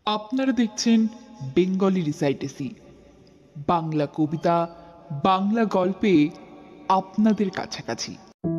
আপনারা দেখছেন বেঙ্গলি রিসাইটেসি, বাংলা কবিতা, বাংলা গল্পে আপনাদের কাছাকাছি।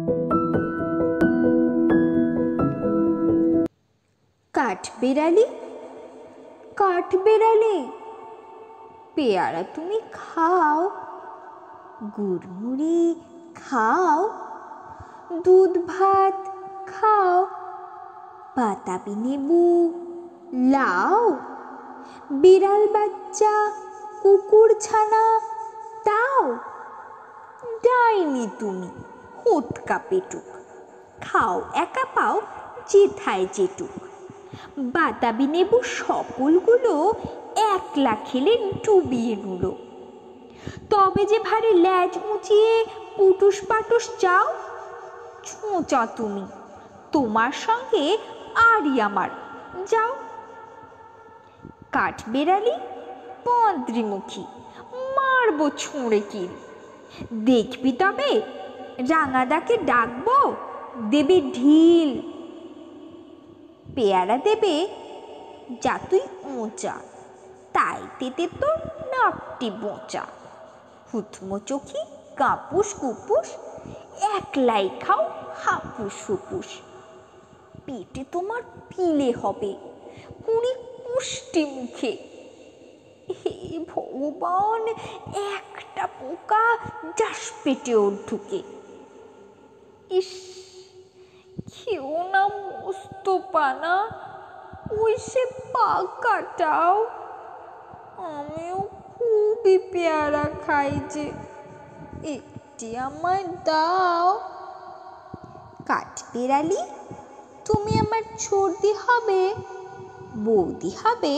কাঠবেড়ালি, কাঠবেড়ালি, পেয়ারা তুমি খাও, গুড়মুড়ি খাও, দুধ ভাত খাও, বাতাবি লেবু লাও, বিড়াল বাচ্চা কুকুর ছানা তাও। ডাইনি তুমি হোটকা পেটুক, খাও একা পাও যেথায় যেটুক। বাতাবি লেবু সকলগুলো একলা খেলে ডুবিয়ে নুল। তবে যে ভারী ল্যাজ উঁচিয়ে পুটুস পাটুস চাও, ছোঁচা তুমি, তোমার সঙ্গে আরই আমার, যাও। কাঠবেড়ালি পদ্রিমুখী, মারবো ছুঁড়ে কিল। দেখবি তবে রাঙাদাকে ডাকবো, দেবে ঢিল। পেয়ারা দেবে যা তুই উঁচা, তাই তেতে তোর নাকটি বোঁচা। হুতমো চোখি কাপুস কুপুস, একলাই খাও হাপুস হুপুস। পেটে তোমার পিলে হবে কুড়ি কুষ্টি মুখে। হে ভগবান, একটা পোকা যাস পেটে ওর ঢুকে। ইস, খেও না মস্ত পানা, ওই সে পা কাটাও। আমিও খুবই পেয়ারা খাই যে, একটি আমায় দাও। কাঠবেড়ালি, তুমি আমার সর্দি হবে, বৌদি হবে।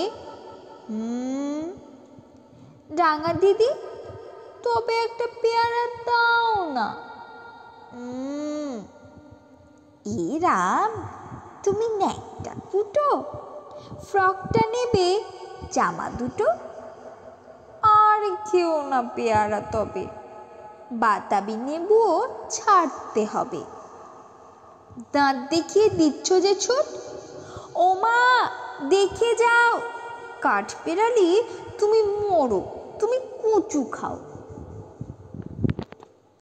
রাঙা দিদি, তবে একটা পেয়ারা দাও না। এ রাম, তুমি ন্যাকটা ফুটো, ফ্রকটা নেবে, জামা দুটো। আর খেও না পেয়ারা তবে, বাতাবি লেবুও ছাড়তে হবে। দাঁত দেখিয়ে দিচ্ছ যে ছুট, ও মা দেখে যাও। কাঠবেড়ালি তুমি মরো, তুমি কচু খাও।